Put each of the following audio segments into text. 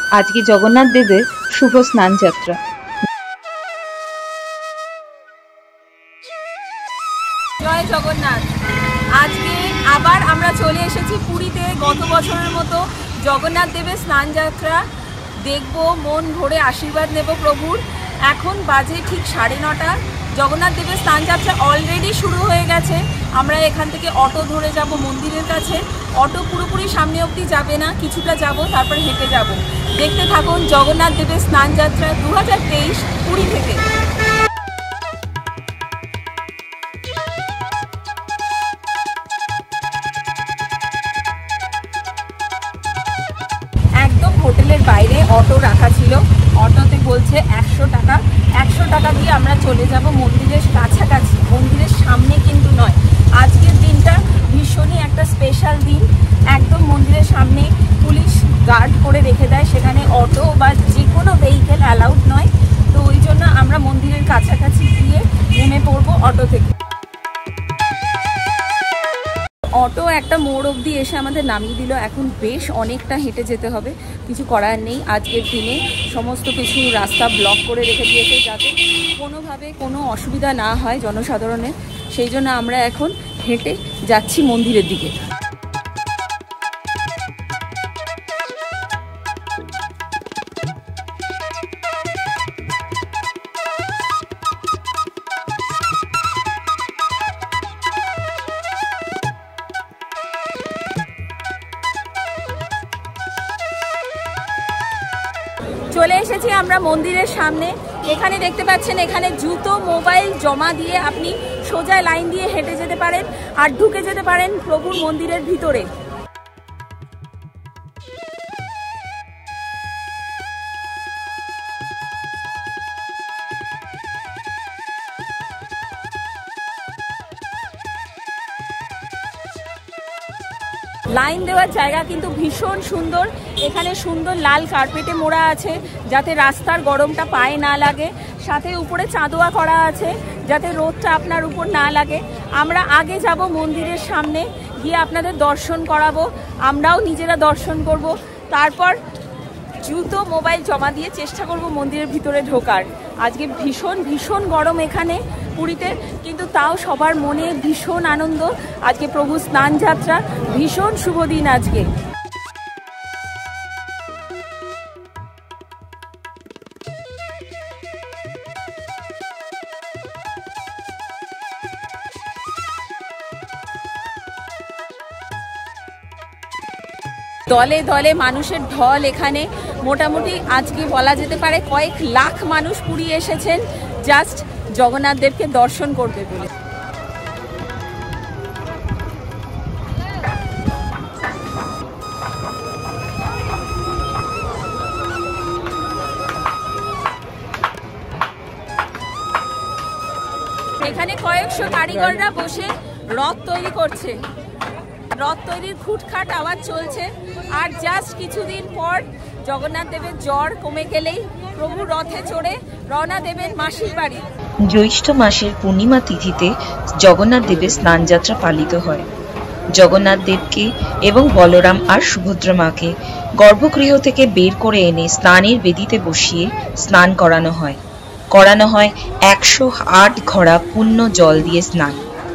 আজকে জগন্নাথ দেবের শুভ স্নান যাত্রা। জয় জগন্নাথ। আজকে আবার আমরা চলে এসেছি পুরীতে। গত বছরের মতো জগন্নাথ দেবের স্নান যাত্রা দেখব, মন ভরে আশীর্বাদ নেব প্রভুর। এখন বাজে ঠিক 9:30। জগন্নাথ দেবের স্নান যাত্রা অলরেডি শুরু হয়ে গেছে। আমরা এখান থেকে অটো ধরে যাব মন্দিরের কাছে। অটো পুরোপুরি সামনে অবধি যাবে না, কিছুটা যাব, তারপর হেঁটে যাব। দেখতে থাকুন জগন্নাথ দেবের স্নান যাত্রা 2023 পুরী থেকে। একদম হোটেলের বাইরে অটো রাখা ছিল। অটোতে বলছে 100 টাকা। 100 টাকা দিয়ে আমরা চলে যাব মন্দিরের কাছাকাছি, মন্দিরের সামনে কিন্তু নয়। আজকের দিনটা ভীষণই একটা স্পেশাল দিন। একদম মন্দিরের সামনে পুলিশ গার্ড করে রেখে দেয়, সেখানে অটো বা যে কোনো ভেহিকেল অ্যালাউড নয়। তো ওই জন্য আমরা মন্দিরের কাছাকাছি গিয়ে নেমে পড়বো অটো থেকে। অটো একটা মোড় অবধি এসে আমাদের নামিয়ে দিল। এখন বেশ অনেকটা হেঁটে যেতে হবে, কিছু করার নেই। আজকের দিনে সমস্ত কিছু রাস্তা ব্লক করে রেখে দিয়েছে যাতে কোনোভাবে কোনো অসুবিধা না হয় জনসাধারণের। সেই জন্য আমরা এখন হেঁটে যাচ্ছি মন্দিরের দিকে। চলে এসেছি আমরা মন্দিরের সামনে। এখানে দেখতে পাচ্ছেন, এখানে জুতো মোবাইল জমা দিয়ে আপনি সোজা লাইন দিয়ে হেঁটে যেতে পারেন আর ঢুকে যেতে পারেন প্রভুর মন্দিরের ভিতরে। লাইন দেওয়ার জায়গা কিন্তু ভীষণ সুন্দর। এখানে সুন্দর লাল কার্পেটে মোড়া আছে যাতে রাস্তার গরমটা পায়ে না লাগে। সাথে উপরে চাঁদোয়া করা আছে যাতে রোদটা আপনার উপর না লাগে। আমরা আগে যাব মন্দিরের সামনে, গিয়ে আপনাদের দর্শন করাবো, আমরাও নিজেরা দর্শন করব। তারপর জুতো মোবাইল জমা দিয়ে চেষ্টা করব মন্দিরের ভিতরে ঢোকার। আজকে ভীষণ ভীষণ গরম এখানে পুরীতে, কিন্তু তাও সবার মনে ভীষণ আনন্দ। আজকে প্রভু স্নান যাত্রা, ভীষণ শুভ দিন আজকে। দলে দলে মানুষের ঢল এখানে। মোটামুটি আজকে বলা যেতে পারে কয়েক লাখ মানুষ পুরী এসেছেন জাস্ট জগন্নাথ দেবকে দর্শন করবে বলে। এখানে কয়েকশো কারিগররা বসে রথ তৈরি করছে। রথ তৈরির খুটখাট আওয়াজ চলছে। আর জাস্ট কিছুদিন পর জগন্নাথ দেবের জ্বর কমে গেলেই প্রভু রথে চড়ে রওনা দেবেন মাসির বাড়ি। জ্যৈষ্ঠ মাসের পূর্ণিমা তিথিতে জগন্নাথ দেবের স্নান যাত্রা পালিত হয়। জগন্নাথ দেবকে এবং বলরাম আর সুভদ্রা মাকে গর্ভগৃহ থেকে বের করে এনে স্নানের বেদিতে বসিয়ে স্নান করানো হয়। 108 ঘড়া পুণ্য জল দিয়ে স্নান।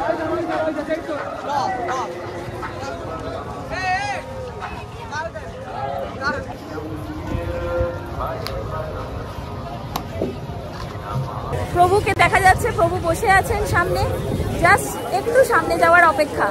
প্রভুকে দেখা যাচ্ছে, প্রভু বসে আছেন সামনে, জাস্ট একটু সামনে যাওয়ার অপেক্ষা।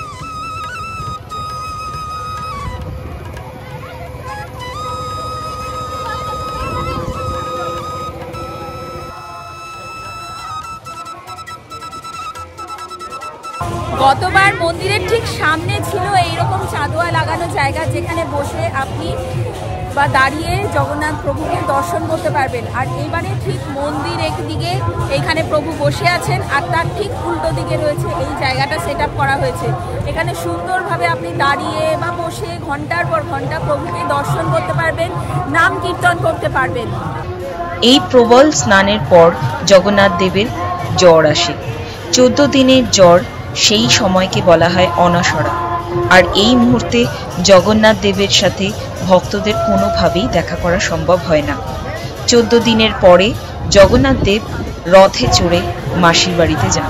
গতবার মন্দিরের ঠিক সামনে ছিল এইরকম চাঁদোয়া লাগানো জায়গা, যেখানে বসে আপনি বা দাঁড়িয়ে জগন্নাথ প্রভুকে দর্শন করতে পারবেন। আর এবারে ঠিক মন্দির একদিকে এইখানে প্রভু বসে আছেন, আর তার ঠিক উল্টো দিকে রয়েছে এই জায়গাটা সেট আপ করা হয়েছে। এখানে সুন্দরভাবে আপনি দাঁড়িয়ে বা বসে ঘন্টার পর ঘন্টা প্রভুকে দর্শন করতে পারবেন, নাম কীর্তন করতে পারবেন। এই প্রবল স্নানের পর জগন্নাথ দেবের জ্বর আসে। 14 দিনের জ্বর, সেই সময়কে বলা হয় অনসরা। আর এই মুহূর্তে জগন্নাথ দেবের সাথে ভক্তদের কোনোভাবেই দেখা করা সম্ভব হয় না। 14 দিনের পরে জগন্নাথ দেব রথে চড়ে মাসির বাড়িতে যান।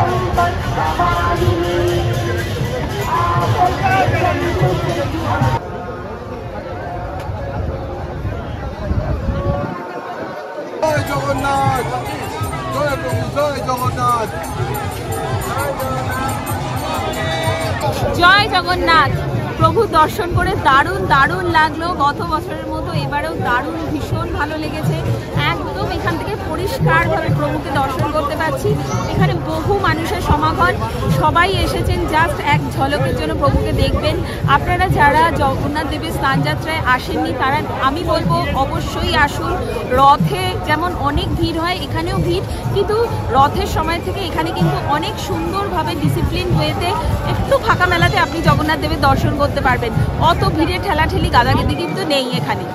জয় জগন্নাথ। প্রভু দর্শন করে দারুণ দারুণ লাগলো। গত বছরের মতো এবারেও দারুণ ভীষণ ভালো লেগেছে। একদম এখান থেকে পরিষ্কারভাবে প্রভুকে দর্শন করতে পারছি। এখানে বহু মানুষের সমাগম, সবাই এসেছেন জাস্ট এক ঝলকের জন্য প্রভুকে দেখবেন। আপনারা যারা জগন্নাথ দেবের স্নানযাত্রায় আসেননি তারা আমি বলবো অবশ্যই আসুন। রথে যেমন অনেক ভিড় হয় এখানেও ভিড়, কিন্তু রথের সময় থেকে এখানে কিন্তু অনেক সুন্দরভাবে ডিসিপ্লিন ওয়েতে একটু ফাঁকা মেলাতে আপনি জগন্নাথ দেবের দর্শন করতে পারবেন। অত ভিড়ে ঠেলাঠেলি গাদাগাদি কিন্তু নেই এখানে।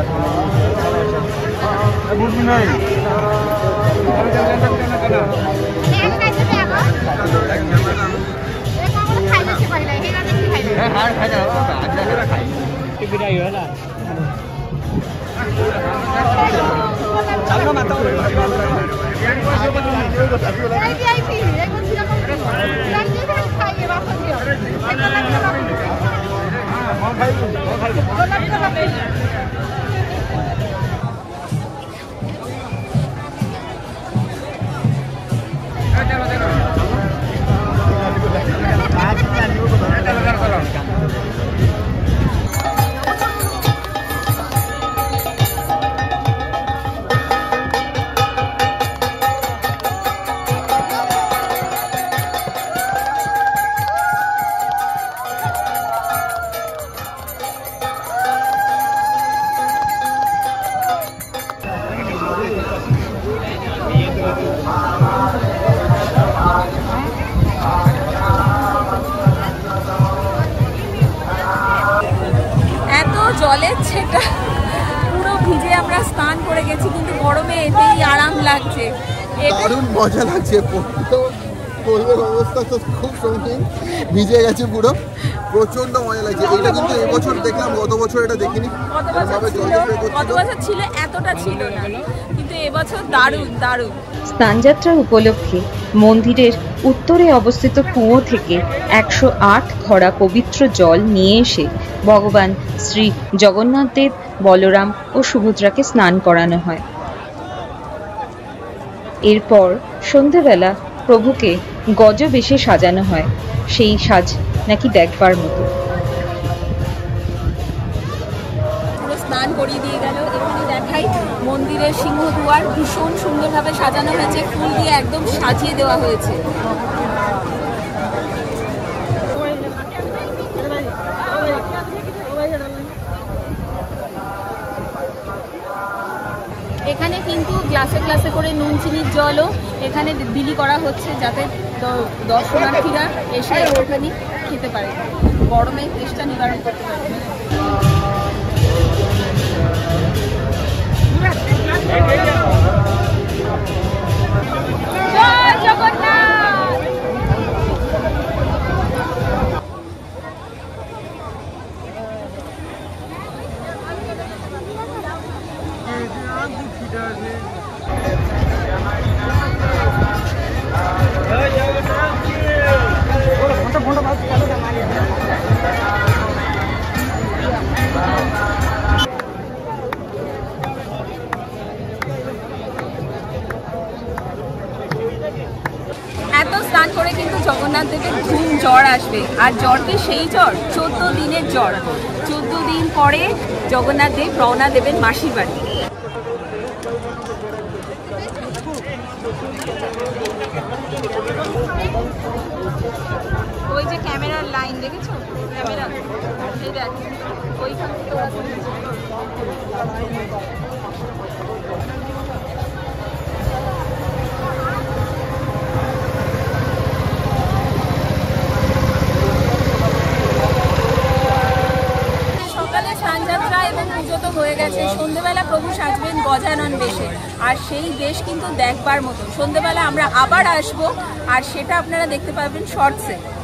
জলের ছেটা পুরো ভিজে আমরা স্নান করে গেছি, কিন্তু গরমে এতেই আরাম লাগছে। দারুণ মজা লাগছে। পোলের অবস্থা তো খুব সঙ্গীন, ভিজে গেছে পুরো, প্রচন্ড মজা লাগছে। এটা কিন্তু এবছর দেখলাম, গত বছর এটা দেখিনি। গত বছর ছিল এতটা ছিল না, কিন্তু এবছর দারুণ দারুণ। স্নানযাত্রা উপলক্ষে মন্দিরের উত্তরে অবস্থিত কুয়ো থেকে 108 ঘড়া পবিত্র জল নিয়ে এসে ভগবান শ্রী জগন্নাথ দেব, বলরাম ও সুভদ্রাকে স্নান করানো হয়। এরপর সন্ধেবেলা প্রভুকে গজবেশে সাজানো হয়। সেই সাজ নাকি দেখবার মতো। স্নান করিয়ে দিয়ে গেল। এখানে দেখাই মন্দিরের সিংহদুয়ার ভীষণ সুন্দরভাবে সাজানো হয়েছে, ফুল দিয়ে একদম সাজিয়ে দেওয়া হয়েছে। এখানে কিন্তু গ্লাসে গ্লাসে করে নুন চিনির জলও এখানে বিলি করা হচ্ছে, যাতে দর্শনার্থীরা এসে ওখানে খেতে পারে, গরমের তেষ্টা নিবারণ করতে পারে। জয় জগন্নাথ। এত স্নান করে কিন্তু জগন্নাথ দেবের ধুম জ্বর আসবে, আর জ্বর কি সেই জ্বর, 14 দিনের জ্বর। 14 দিন পরে জগন্নাথ দেব রওনা দেবেন মাসির বাড়ি। ওই যে ক্যামেরার লাইন দেখেছো, ক্যামেরা এই দেখ ওইখান থেকে হয়ে গেছে। সন্ধ্যেবেলা প্রভু সাজবেন গজানন বেশে, আর সেই বেশ কিন্তু দেখবার মতো। সন্ধ্যেবেলা আমরা আবার আসবো, আর সেটা আপনারা দেখতে পাবেন শর্টসে।